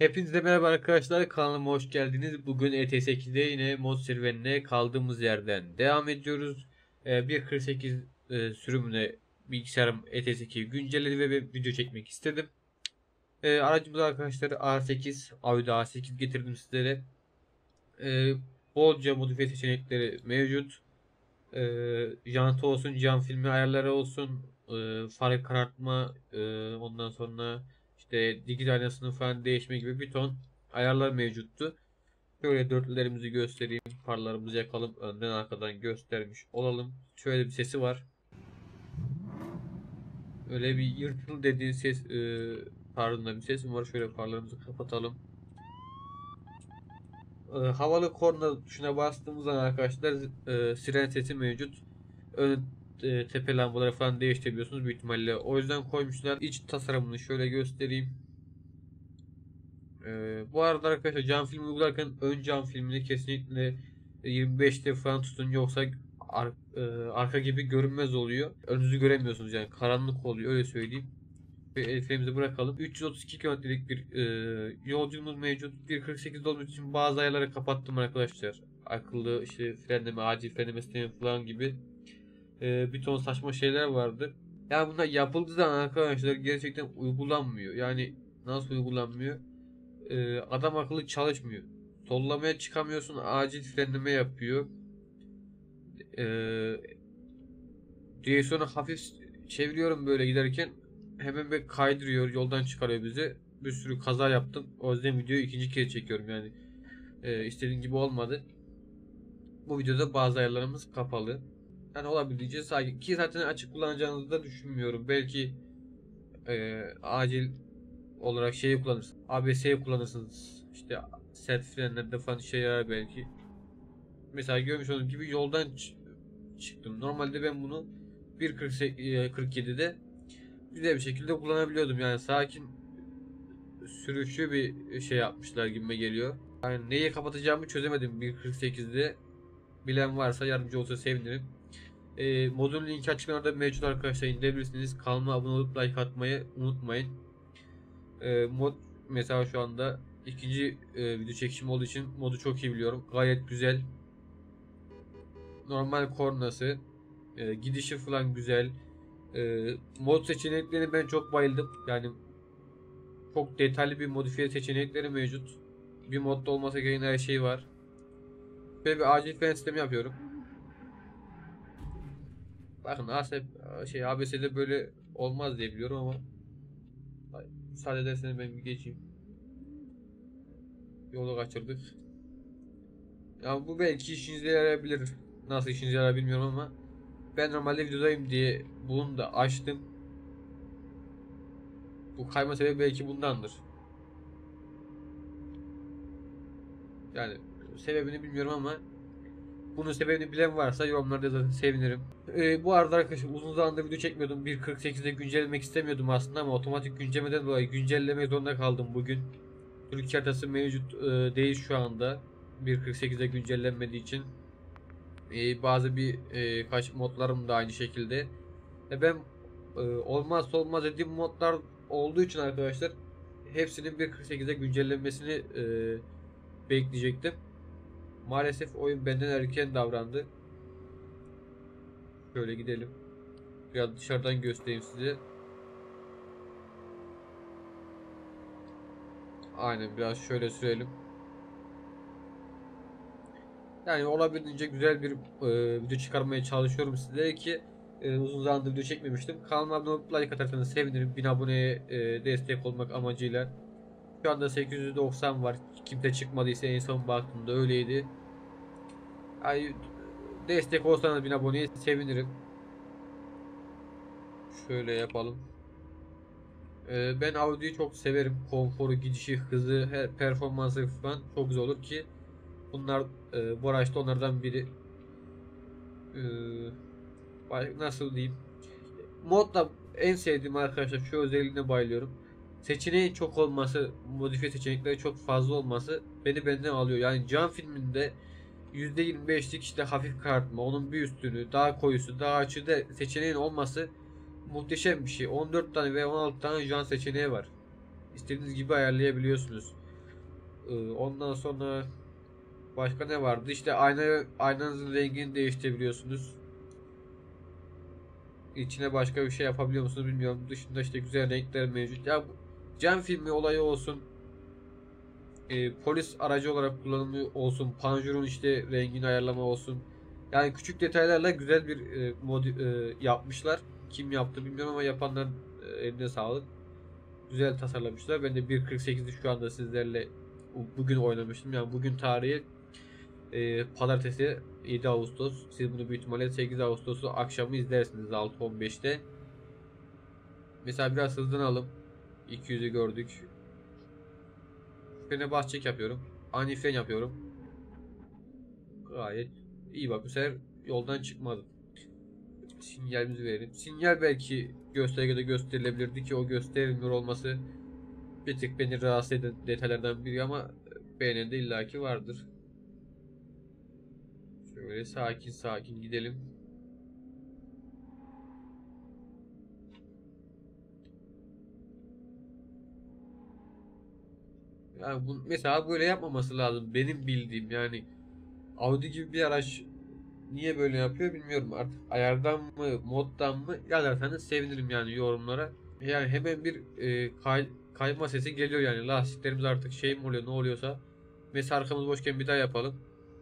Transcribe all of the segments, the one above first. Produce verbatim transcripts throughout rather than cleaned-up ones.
Hepinize merhaba arkadaşlar, kanalıma hoş geldiniz. Bugün E T S sekizde yine mod serüvenine kaldığımız yerden devam ediyoruz. Ee, bir nokta kırk sekiz e, sürümüne bilgisayarım E T S sekizi güncelledi ve bir video çekmek istedim. Ee, aracımıza arkadaşlar A sekiz, Audi A sekiz getirdim sizlere. Ee, bolca modifiye seçenekleri mevcut. Ee, jantı olsun, cam filmi ayarları olsun, e, far karartma, e, ondan sonra işte dikiz aynasını falan değişme gibi bir ton ayarlar mevcuttu. Şöyle dörtlülerimizi göstereyim, farlarımızı yakalım, önden arkadan göstermiş olalım. Şöyle bir sesi var. Öyle bir yırtıl dediğin ses e, tarzında bir sesim var. Şöyle farlarımızı kapatalım. E, havalı korna tuşuna bastığımız zaman arkadaşlar e, siren sesi mevcut. Ön e, tepe lambaları falan değiştirebiliyorsunuz büyük ihtimalle. O yüzden koymuşlar. İç tasarımını şöyle göstereyim. E, bu arada arkadaşlar cam film uygularken ön cam filmini kesinlikle yirmi beşte falan tutun, yoksa ar e, arka gibi görünmez oluyor. Önünüzü göremiyorsunuz, yani karanlık oluyor, öyle söyleyeyim. Ve el frenimizi bırakalım. üç yüz otuz iki kilometrelik bir e, yolculuğumuz mevcut. bir nokta kırk sekiz olduğu için bazı ayarları kapattım arkadaşlar. Akıllı işte frenleme, acil frenleme sistemi falan gibi e, bir ton saçma şeyler vardı. Yani bunlar yapıldığı zaman arkadaşlar gerçekten uygulanmıyor. Yani nasıl uygulanmıyor? E, adam akıllı çalışmıyor. Sollamaya çıkamıyorsun, acil frenleme yapıyor. E, Direksiyonu hafif çeviriyorum böyle giderken, hemen bir kaydırıyor, yoldan çıkarıyor bizi. Bir sürü kaza yaptım. O yüzden videoyu ikinci kez çekiyorum yani. E, istediğim gibi olmadı. Bu videoda bazı ayarlarımız kapalı. Yani olabildiğince sakin. Ki zaten açık kullanacağınızı da düşünmüyorum. Belki e, acil olarak şeyi kullanırsınız. A B S'yi kullanırsınız. İşte sert frenlerde falan işe yarar belki. Mesela görmüş olduğunuz gibi yoldan çıktım. Normalde ben bunu bir nokta kırk yedide güzel bir şekilde kullanabiliyordum. Yani sakin sürüşü bir şey yapmışlar gibime geliyor. Yani neyi kapatacağımı çözemedim bir nokta kırk sekizde. Bilen varsa yardımcı olsa sevinirim. E, modun linki açıklamada mevcut arkadaşlar, indirebilirsiniz. Kanalıma abone olup like atmayı unutmayın. E, mod mesela şu anda ikinci e, video çekişim olduğu için modu çok iyi biliyorum. Gayet güzel. Normal kornası, e, gidişi falan güzel. E, mod seçenekleri ben çok bayıldım. Yani çok detaylı bir modifiye seçenekleri mevcut. Bir modda olmasa gereken her şey var. Böyle bir acil fren sistemi yapıyorum. Bakın A S şey A B S'de böyle olmaz diye biliyorum ama müsaade ederseniz ben bir geçeyim. Yolu kaçırdık. Ya bu belki işinize yarayabilir. Nasıl işinize yarar bilmiyorum ama ben normalde videodayım diye bunu da açtım. Bu kayma sebebi belki bundandır. Yani sebebini bilmiyorum ama bunun sebebini bilen varsa yorumlarda zaten sevinirim. Ee, bu arada arkadaşlar uzun zamandır video çekmiyordum. bir nokta kırk sekizde güncellemek istemiyordum aslında ama otomatik güncellemeden dolayı güncellemek zorunda kaldım bugün. Türkiye haritası mevcut e, değil şu anda. bir nokta kırk sekizde güncellenmediği için. E, bazı bir e, kaç modlarım da aynı şekilde. E, ben e, olmazsa olmaz dediğim modlar olduğu için arkadaşlar hepsinin bir nokta kırk sekize güncellenmesini e, bekleyecektim. Maalesef oyun benden erken davrandı. Şöyle gidelim. Biraz dışarıdan göstereyim size. Aynen, biraz şöyle sürelim. Yani olabildiğince güzel bir e, video çıkarmaya çalışıyorum sizlere ki e, uzun zamandır video çekmemiştim. Kanalıma abone olup like atarsanız sevinirim. bin aboneye e, destek olmak amacıyla. Şu anda sekiz yüz doksan var. Kimse çıkmadıysa en son baktığımda öyleydi. Yani destek olsanız bin aboneye sevinirim. Şöyle yapalım. E, ben Audi'yi çok severim. Konforu, gidişi, hızı, her performansı falan çok güzel olur ki bunlar e, bu araçta onlardan biri. Ee, nasıl diyeyim? Modda en sevdiğim arkadaşlar şu özelliğine bayılıyorum. Seçeneği çok olması, modifiye seçenekleri çok fazla olması beni benden alıyor. Yani cam filminde yüzde yirmi beşlik işte hafif karartma, onun bir üstünü, daha koyusu, daha açıda seçeneğin olması muhteşem bir şey. on dört tane ve on altı tane jant seçeneği var. İstediğiniz gibi ayarlayabiliyorsunuz. Ee, ondan sonra başka ne vardı? İşte ayna, aynanızın rengini değiştirebiliyorsunuz. İçine başka bir şey yapabiliyor musunuz bilmiyorum. Dışında işte güzel renkler mevcut. Ya bu cam filmi olayı olsun. E, polis aracı olarak kullanımı olsun. Panjurun işte rengini ayarlama olsun. Yani küçük detaylarla güzel bir e, mod e, yapmışlar. Kim yaptı bilmiyorum ama yapanların e, eline sağlık. Güzel tasarlamışlar. Ben de bir kırk sekiz'i şu anda sizlerle bugün oynamıştım. Yani bugün tarihi e, pazartesi yedi Ağustos. Siz bunu büyük ihtimalle sekiz Ağustos'u akşamı izlersiniz altı on beşte. Mesela biraz hızlanalım. iki yüzü gördük. Frene bas çek yapıyorum. Ani fren yapıyorum. Gayet iyi, bak bu sefer yoldan çıkmadım. Sinyalimizi verelim. Sinyal belki göstergede gösterilebilirdi ki o gösterilmiyor olması bir tık beni rahatsız eden detaylardan biri ama beğenen de illaki vardır. Şöyle sakin sakin gidelim. Yani bu, mesela böyle yapmaması lazım benim bildiğim. Yani Audi gibi bir araç niye böyle yapıyor bilmiyorum. Artık ayardan mı moddan mı yazarsanız sevinirim yani yorumlara. Yani hemen bir e, kay, kayma sesi geliyor yani. Lastiklerimiz artık şey mi oluyor ne oluyorsa. Mesela arkamız boşken bir daha yapalım.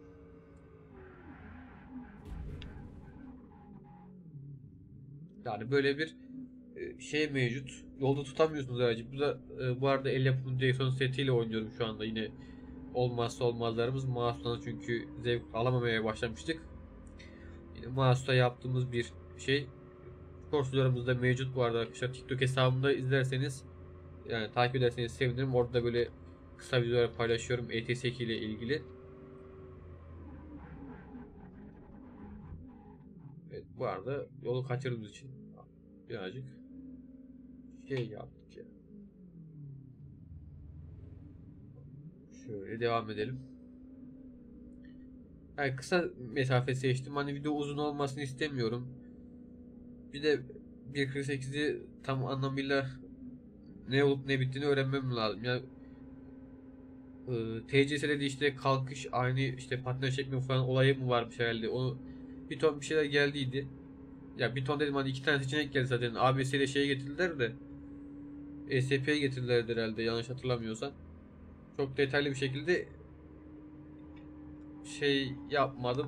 Yani böyle bir e, şey mevcut. Yolda tutamıyorsunuz aracı. Bu da e, bu arada el yapımı direksiyon setiyle oynuyorum şu anda. Yine olmazsa olmazlarımız mouse'dan, çünkü zevk alamamaya başlamıştık. Yine mouse'da yaptığımız bir şey. Shorts'larımızda mevcut bu arada arkadaşlar. TikTok hesabımda izlerseniz, yani takip ederseniz sevinirim. Orada da böyle kısa videolar paylaşıyorum E T S iki ile ilgili. Evet, bu arada yolu kaçırdığımız için birazcık şey yaptık ya. Şöyle devam edelim. Yani kısa mesafe seçtim. Hani video uzun olmasını istemiyorum. Bir de bir kırk sekizi tam anlamıyla ne olup ne bittiğini öğrenmem lazım. Yani e, T C S'de de işte kalkış aynı işte patinaj çekme falan olayı mı varmış herhalde. O bir ton bir şeyler geldiydi. Ya bir ton dedim, hani iki tane seçenek geldi zaten. A B S ile şeye getirdiler de E S P'ye getirdiler herhalde yanlış hatırlamıyorsam. Çok detaylı bir şekilde şey yapmadım.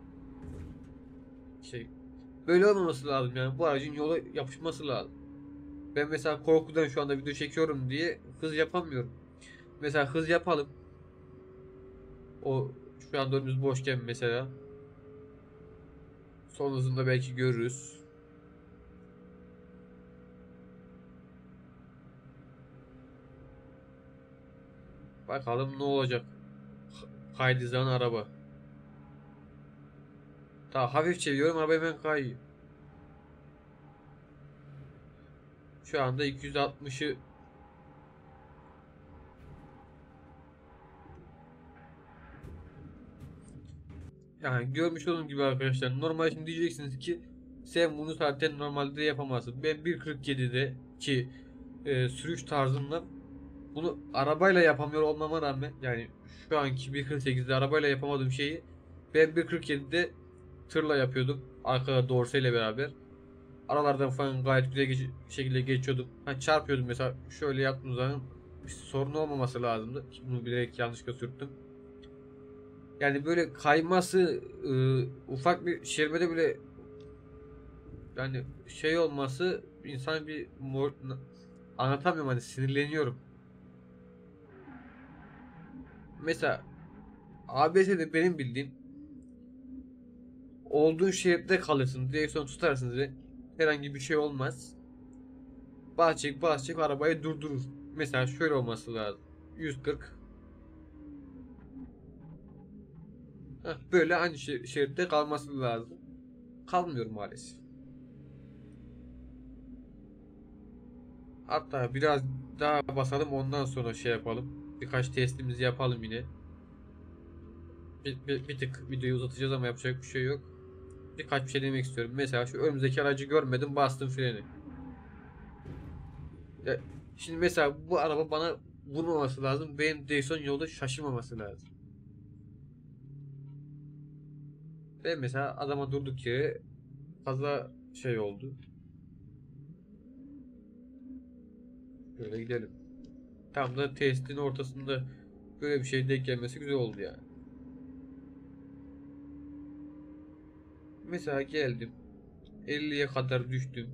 Şey böyle olmaması lazım yani. Bu aracın yola yapışması lazım. Ben mesela korkudan şu anda video çekiyorum diye hız yapamıyorum. Mesela hız yapalım. O şu anda önümüz boşken mesela. Son hızında belki görürüz. Bakalım ne olacak. Kaydızan araba. Daha hafif çeviriyorum, araba hemen kayıyor. Şu anda iki yüz altmışı yani görmüş olduğunuz gibi arkadaşlar. Normal şimdi diyeceksiniz ki sen bunu zaten normalde yapamazsın. Ben bir kırk yedide ki e, sürüş tarzımla bunu arabayla yapamıyor olmama rağmen, yani şu anki bir kırk sekizde arabayla yapamadığım şeyi ben bir kırk yedide tırla yapıyordum. Arkada dorseyle beraber. Aralardan falan gayet güzel geç şekilde geçiyordum. Ha, çarpıyordum mesela, şöyle yaptığım zaman bir sorun olmaması lazımdı. Bunu bilerek yanlışlıkla sürttüm. Yani böyle kayması ıı, ufak bir şerbede bile yani şey olması insan bir mor, anlatamıyorum, hani sinirleniyorum. Mesela A B S'de benim bildiğim olduğun şeritte kalırsın. Direksiyon tutarsınız ve herhangi bir şey olmaz. Bas çek bas çek arabayı durdurur. Mesela şöyle olması lazım. yüz kırk. Heh, böyle aynı şeritte kalması lazım. Kalmıyor maalesef. Hatta biraz daha basalım, ondan sonra şey yapalım. Birkaç testimizi yapalım yine. Bir, bir, bir tık videoyu uzatacağız ama yapacak bir şey yok. Birkaç bir şey demek istiyorum. Mesela şu önümüzdeki aracı görmedim, bastım freni. Ya, şimdi mesela bu araba bana vurmaması lazım. Benim direksiyon yolda şaşırmaması lazım. Ve mesela adama durduk yere fazla şey oldu. Böyle gidelim. Tam da testin ortasında böyle bir şey denk gelmesi güzel oldu yani. Mesela geldim. elliye kadar düştüm.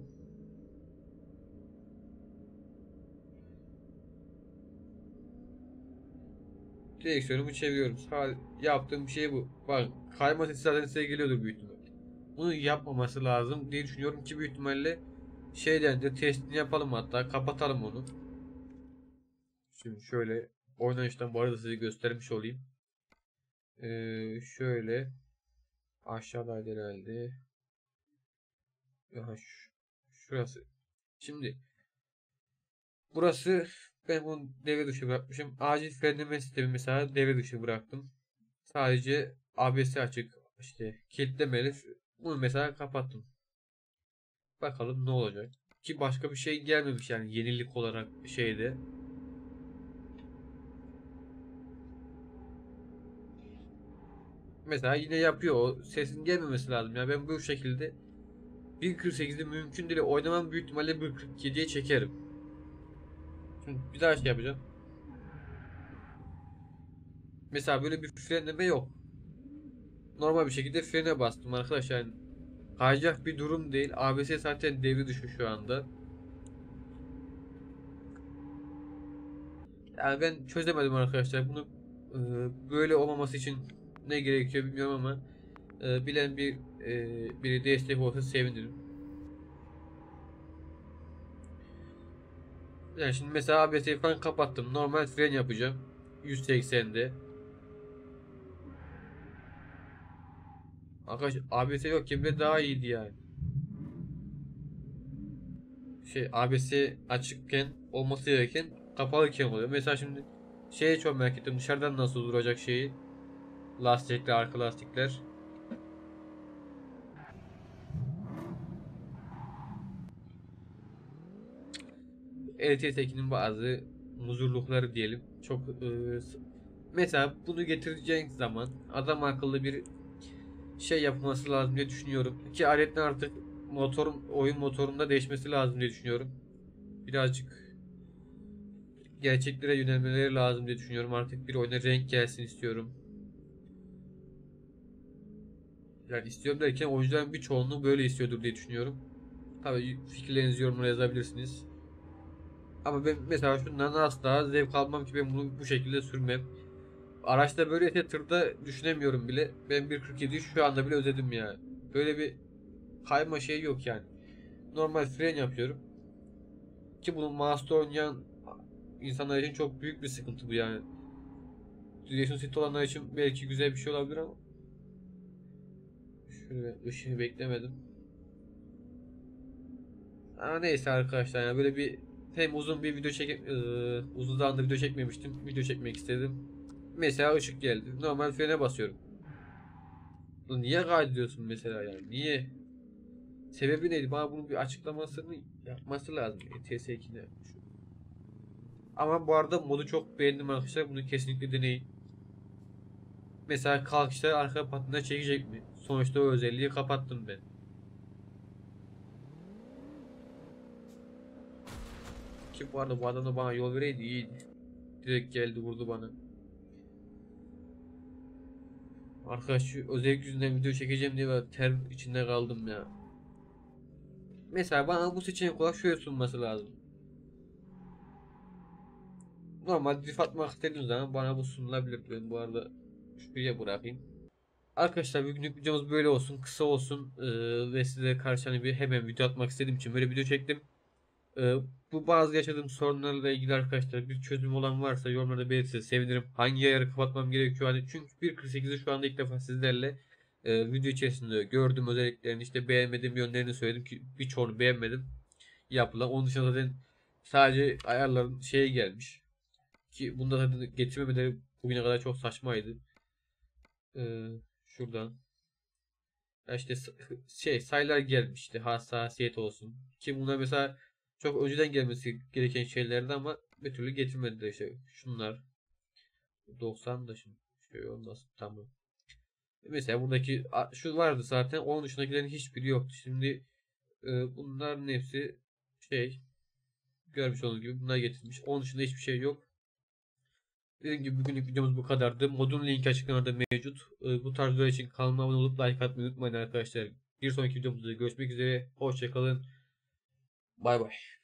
Direksiyonumu çeviriyorum. Sadece yaptığım şey bu. Bak, kayma sesi zaten size geliyordur büyük ihtimal. Bunu yapmaması lazım diye düşünüyorum ki büyük ihtimalle şeyden de testini yapalım, hatta kapatalım onu. Şimdi şöyle oynayıştan bu arada size göstermiş olayım. Ee, şöyle aşağıdaydı herhalde. Aha, şu- şurası. Şimdi burası, ben bunu devre dışı bırakmışım. Acil frenleme sistemi mesela devre dışı bıraktım. Sadece A B S açık, işte kilitlemeli. Bunu mesela kapattım. Bakalım ne olacak. Ki başka bir şey gelmemiş yani yenilik olarak şeyde. Mesela yine yapıyor. O sesin gelmemesi lazım. Ya ben bu şekilde bir kırk sekizde mümkün değil oynamam, büyük ihtimalle bir kırk yediye çekerim. Şimdi bir daha şey yapacağım. Mesela böyle bir frenleme yok. Normal bir şekilde frene bastım arkadaşlar. Yani kayacak bir durum değil. A B S zaten devre dışı şu anda. Yani ben çözemedim arkadaşlar. Bunu e, böyle olmaması için ne gerekiyor bilmiyorum ama e, bilen bir e, biri destek olsa sevinirim. Yani şimdi mesela A B S'yi falan kapattım. Normal fren yapacağım. yüz seksende. Arkadaş A B S yokken bile daha iyiydi yani. Şey, A B S açıkken olması gereken kapalıken oluyor. Mesela şimdi şeyi çok merak ettim. Dışarıdan nasıl duracak şeyi. Lastikler, arka lastikler. L T S ikinin bazı muzurlukları diyelim. Çok e, mesela bunu getireceğin zaman adam akıllı bir şey yapması lazım diye düşünüyorum. Ki aletten artık motorun, oyun motorunda değişmesi lazım diye düşünüyorum. Birazcık gerçeklere yönelmeleri lazım diye düşünüyorum. Artık bir oyuna renk gelsin istiyorum. Yani istiyorum derken oyuncuların bir çoğunluğu böyle istiyordur diye düşünüyorum. Tabii fikirlerinizi yorumlara yazabilirsiniz. Ama ben mesela şundan asla zevk almam ki, ben bunu bu şekilde sürmem. Araçta böyleyse tırda düşünemiyorum bile. Ben bir kırk yediyi şu anda bile ödedim ya. Böyle bir kayma şey yok yani. Normal fren yapıyorum. Ki bunu mouse'da oynayan insanlar için çok büyük bir sıkıntı bu yani. Direksiyon seti olanlar için belki güzel bir şey olabilir ama şöyle ışığı beklemedim. Ama neyse arkadaşlar, yani böyle bir hem uzun bir video çekip uzun zamandır video çekmemiştim. Video çekmek istedim. Mesela ışık geldi. Normal frene basıyorum. Lan niye kaydediyorsun mesela yani? Niye? Sebebi neydi? Bana bunun bir açıklamasını yapması lazım. E T S ikine. Ama bu arada modu çok beğendim arkadaşlar. Bunu kesinlikle deneyin. Mesela kalkışta arka patinaj çekecek mi? Sonuçta o özelliği kapattım ben. Ki bu arada bu adam da bana yol vereydi iyiydi. Direkt geldi vurdu bana. Arkadaş şu özellik yüzünden video çekeceğim diye ben ter içinde kaldım ya. Mesela bana bu seçenek olarak şöyle sunması lazım. Normal drift atmak istediğim zaman bana bu sunulabilir. Ben bu arada şuraya bırakayım. Arkadaşlar bugünlük videomuz böyle olsun. Kısa olsun. Ee, ve size karşı hani bir hemen video atmak istediğim için böyle video çektim. Ee, bu bazı yaşadığım sorunlarla ilgili arkadaşlar bir çözüm olan varsa yorumlarda belirtirseniz sevinirim. Hangi ayarı kapatmam gerekiyor? Hani çünkü bir kırk sekizi şu anda ilk defa sizlerle e, video içerisinde gördüm, özelliklerini işte beğenmediğim yönlerini söyledim ki birçoğunu beğenmedim yapılan. Onun dışında zaten sadece ayarların şeye gelmiş ki bunda zaten getirmemeleri bugüne kadar çok saçmaydı. Ee, şuradan ya işte s- şey sayılar gelmişti, hassasiyet olsun ki bunlar mesela çok önceden gelmesi gereken şeylerdi ama bir türlü getirmediler işte. Şunlar doksan da şimdi şey olmaz. Tamam. Mesela buradaki a- şu vardı zaten. Onun dışındakilerin hiçbiri yoktu. Şimdi e, bunların hepsi şey görmüş olduğunuz gibi bunlar getirmiş. Onun dışında hiçbir şey yok. Dediğim gibi bugünlük videomuz bu kadardı. Modun linki açıklamada mevcut. E, bu tarz videolar için kanalıma abone olup like atmayı unutmayın arkadaşlar. Bir sonraki videomuzda görüşmek üzere. Hoşçakalın. Bay bay.